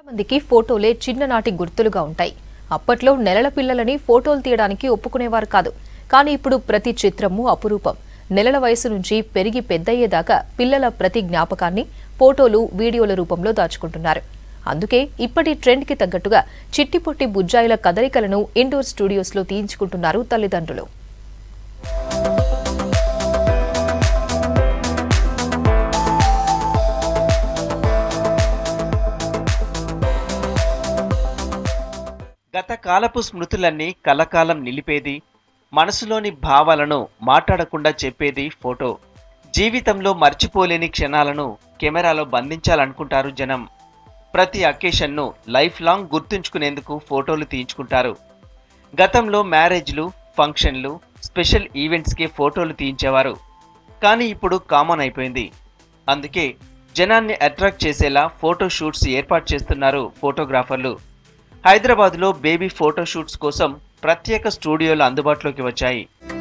మందికి ఫోటోలే చిన్ననాటి గుర్తులుగా ఉంటాయి. అప్పట్లో నెలల పిల్లలని ఫోటోలు తీయడానికి ఒప్పుకునేవారు కాదు. కానీ ఇప్పుడు ప్రతి చిత్రము అపురూపం. నెలల వయసు నుంచి పెరిగి పెద్దయ్యేదాకా పిల్లల ప్రతి జ్ఞాపకాన్ని ఫోటోలు, వీడియోల రూపంలో దాచుకుంటున్నారు. అందుకే ఇప్పటి ట్రెండ్ కి తగ్గట్టుగా చిట్టిపొట్టి బుజ్జాయిల కదలికలను ఇండోర్ స్టూడియోస్ లో తీయించుకుంటున్నారు తల్లిదండ్రులు. గత కాలపు స్మృతులన్నీ కలకాలం నిలిపేది, మనసులోని భావాలను మాట్లాడకుండా చెప్పేది ఫోటో. జీవితంలో మర్చిపోలేని క్షణాలను కెమెరాలో బంధించాలనుకుంటారు జనం. ప్రతి అకేషన్ను లైఫ్ లాంగ్ గుర్తుంచుకునేందుకు ఫోటోలు తీయించుకుంటారు. గతంలో మ్యారేజ్లు, ఫంక్షన్లు, స్పెషల్ ఈవెంట్స్కి ఫోటోలు తీయించేవారు. కానీ ఇప్పుడు కామన్ అయిపోయింది. అందుకే జనాన్ని అట్రాక్ట్ చేసేలా ఫోటో షూట్స్ ఏర్పాటు చేస్తున్నారు ఫోటోగ్రాఫర్లు. హైదరాబాద్లో బేబీ ఫోటోషూట్స్ కోసం ప్రత్యేక స్టూడియోలు అందుబాటులోకి వచ్చాయి.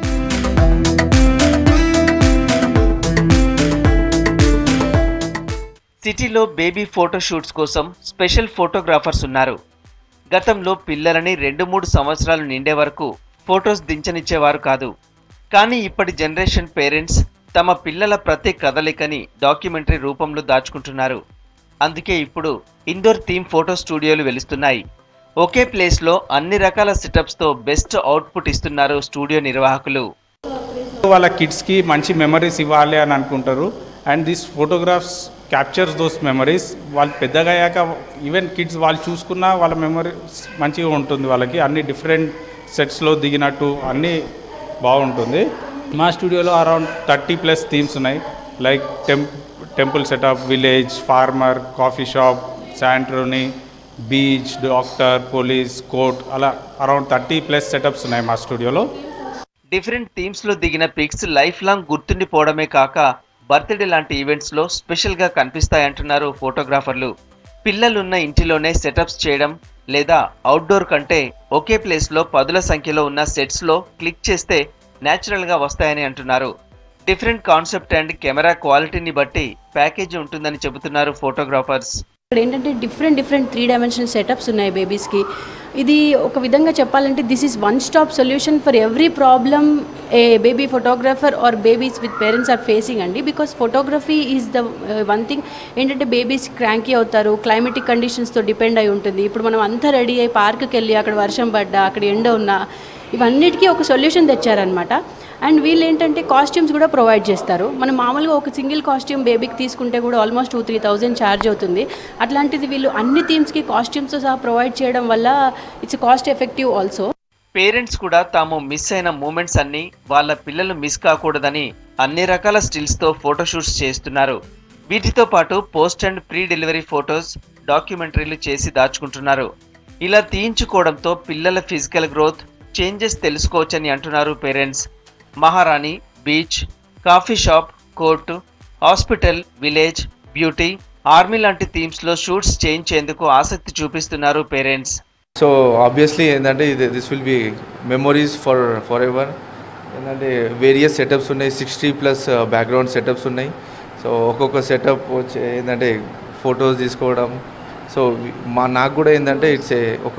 సిటీలో బేబీ ఫోటోషూట్స్ కోసం స్పెషల్ ఫోటోగ్రాఫర్స్ ఉన్నారు. గతంలో పిల్లలని 2-3 సంవత్సరాలు నిండే వరకు ఫొటోస్ దించనిచ్చేవారు కాదు. కానీ ఇప్పటి జనరేషన్ పేరెంట్స్ తమ పిల్లల ప్రతి కదలికని డాక్యుమెంటరీ రూపంలో దాచుకుంటున్నారు. అందుకే ఇప్పుడు ఇండోర్ థీమ్ ఫోటో స్టూడియోలు వెలుస్తున్నాయి. ఒకే ప్లేస్ లో అన్ని రకాల సెటప్స్ తో బెస్ట్ అవుట్పుట్ ఇస్తున్నారు స్టూడియో నిర్వాహకులు. వాళ్ళ కిడ్స్ కి మంచి మెమరీస్ ఇవ్వాలి అని అనుకుంటారు. And this photographs captures those memories. వాళ్ళు పెద్దగా అయ్యాక ఈవెన్ కిడ్స్ వాళ్ళు చూసుకున్న వాళ్ళ మెమరీస్ మంచిగా ఉంటుంది. వాళ్ళకి అన్ని డిఫరెంట్ సెట్స్లో దిగినట్టు అన్నీ బాగుంటుంది. మా స్టూడియోలో అరౌండ్ 30+ థీమ్స్ ఉన్నాయి. Like temple setup, village, farmer, coffee shop, శాంట్రోనీ, బీచ్, డాక్టర్, పోలీస్, కోర్ట్, అలా అరౌండ్ 30+ సెటప్స్ ఉన్నాయి మా స్టూడియోలో. డిఫరెంట్ థీమ్స్ లో దిగిన పిక్స్ లైఫ్ లాంగ్ గుర్తుండిపోవడమే కాక బర్త్డే లాంటి ఈవెంట్స్ లో స్పెషల్ గా కనిపిస్తాయంటున్నారు ఫోటోగ్రాఫర్లు. పిల్లలున్న ఇంటిలోనే సెటప్స్ చేయడం లేదా అవుట్డోర్ కంటే ఒకే ప్లేస్ లో 10ల సంఖ్యలో ఉన్న సెట్స్ లో క్లిక్ చేస్తే న్యాచురల్ గా వస్తాయని అంటున్నారు. డిఫరెంట్ కాన్సెప్ట్ అండ్ కెమెరా క్వాలిటీని బట్టి ప్యాకేజీ ఉంటుందని చెబుతున్నారు ఫోటోగ్రాఫర్స్. ఇక్కడ ఏంటంటే డిఫరెంట్ 3 డైమెన్షనల్ సెటప్స్ ఉన్నాయి బేబీస్కి. ఇది ఒక విధంగా చెప్పాలంటే this is one stop solution for every problem a baby photographer or babies with parents are facing అండి. Because photography is the one thing. ఏంటంటే బేబీస్ క్రాంకీ అవుతారు, క్లైమేటిక్ కండిషన్స్తో డిపెండ్ అయి ఉంటుంది. ఇప్పుడు మనం అంతా రెడీ అయ్యి పార్క్కి వెళ్ళి అక్కడ వర్షం పడ్డా, అక్కడ ఎండ ఉన్నా, ఇవన్నిటికీ ఒక సొల్యూషన్ తెచ్చారనమాట. అండ్ వీళ్ళు ఏంటంటే కాస్ట్యూమ్స్ కూడా ప్రొవైడ్ చేస్తారు. మనం మామూలుగా ఒక సింగిల్ కాస్ట్యూమ్ బేబీకి తీసుకుంటే కూడా ఆల్మోస్ట్ 2-3,000 ఛార్జ్ అవుతుంది. అట్లాంటిది వీళ్ళు అన్ని థీమ్స్కి కాస్ట్యూమ్స్ సహా ప్రొవైడ్ చేయడం వల్ల it's cost effective also. Parents కూడా తాము మిస్ అయిన మూమెంట్స్ అన్ని వాళ్ళ పిల్లలు మిస్ కాకూడదని అన్ని రకాల స్టిల్స్తో ఫోటోషూట్స్ చేస్తున్నారు. వీటితో పాటు post and pre delivery photos, డాక్యుమెంటరీలు చేసి దాచుకుంటున్నారు. ఇలా తీయించుకోవడంతో పిల్లల ఫిజికల్ గ్రోత్, చేంజెస్ తెలుసుకోవచ్చని అంటున్నారు పేరెంట్స్. మహారాణి, beach, coffee shop, court, hospital, village, beauty, army లాంటి థీమ్స్లో షూట్స్ చేయించేందుకు ఆసక్తి చూపిస్తున్నారు పేరెంట్స్. సో ఆబ్వియస్లీ ఏంటంటే this will be memories forever. ఏంటంటే వేరియస్ సెటప్స్ ఉన్నాయి, 60+ బ్యాక్గ్రౌండ్ సెటప్స్ ఉన్నాయి. సో ఒక్కొక్క సెటప్ వచ్చి ఏంటంటే ఫొటోస్ తీసుకోవడం. సో నాకు కూడా ఏంటంటే ఇట్స్ ఒక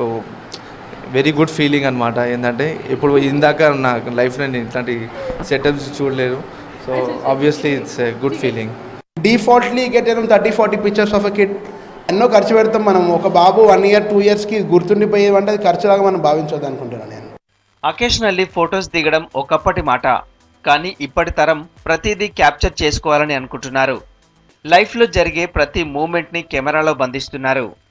వెరీ గుడ్ ఫీలింగ్ అనమాట. ఏంటంటే ఇప్పుడు ఇందాక నా లైఫ్లో నేను ఇట్లాంటి సెటప్స్ చూడలేదు. So obviously it's a good feeling. Defaultly get 30-40 pictures of a kid. ఎన్నో ఖర్చు పెడతాం మనం. ఒక బాబు 1 year 2 yearsకి గుర్తుండిపోయేవంటే అది ఖర్చులాగా మనం భావించవద్దు అనుకుంటున్నాను నేను. అకేషనల్లీ ఫొటోస్ దిగడం ఒకప్పటి మాట. కానీ ఇప్పటి తరం ప్రతిదీ క్యాప్చర్ చేసుకోవాలని అనుకుంటున్నారు. లైఫ్లో జరిగే ప్రతి మూమెంట్ని కెమెరాలో బంధిస్తున్నారు.